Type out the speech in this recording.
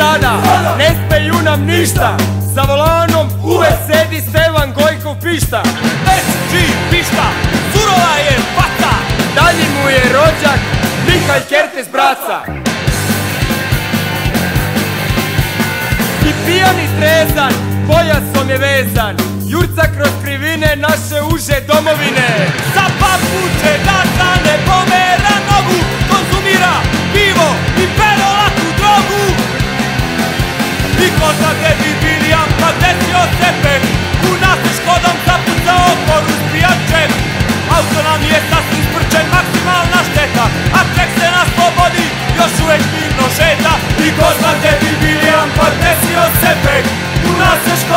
sada, ne smeju nam ništa. Za volanom uvek sedi Stevan Gojkov pišta. SG pišta, surova je faca. Dalji mu je rođak Mihalj Kertes braca. I pijan i trezan, pojasom je vezan, jurca kroz krivine naše uže domovine. Za papuče da stane, pomera nogu, konzumira pivo i pero laku drogu. Niko za tebi William pa desio sepek, u nas je Škodom zapucao koru s pijačem. Auto nam je sasvim sprčen, maksimalna šteta, a ček se na slobodi još uvek mirno šeta. Niko za tebi William pa desio sepek, u nas je Škodom